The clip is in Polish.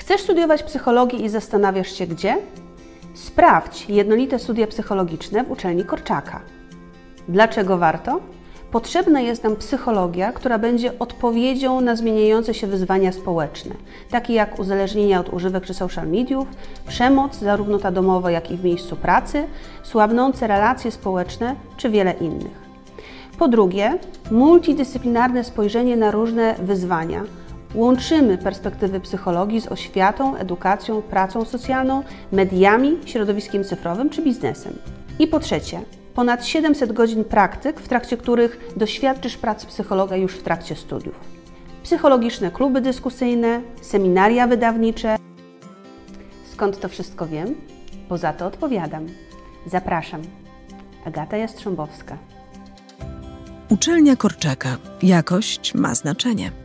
Chcesz studiować psychologię i zastanawiasz się gdzie? Sprawdź jednolite studia psychologiczne w uczelni Korczaka. Dlaczego warto? Potrzebna jest nam psychologia, która będzie odpowiedzią na zmieniające się wyzwania społeczne, takie jak uzależnienia od używek czy social mediów, przemoc, zarówno ta domowa, jak i w miejscu pracy, słabnące relacje społeczne czy wiele innych. Po drugie, multidyscyplinarne spojrzenie na różne wyzwania. Łączymy perspektywy psychologii z oświatą, edukacją, pracą socjalną, mediami, środowiskiem cyfrowym czy biznesem. I po trzecie, ponad 700 godzin praktyk, w trakcie których doświadczysz pracy psychologa już w trakcie studiów. Psychologiczne kluby dyskusyjne, seminaria wydawnicze. Skąd to wszystko wiem? Bo za to odpowiadam. Zapraszam. Agata Jastrzębowska. Uczelnia Korczaka. Jakość ma znaczenie.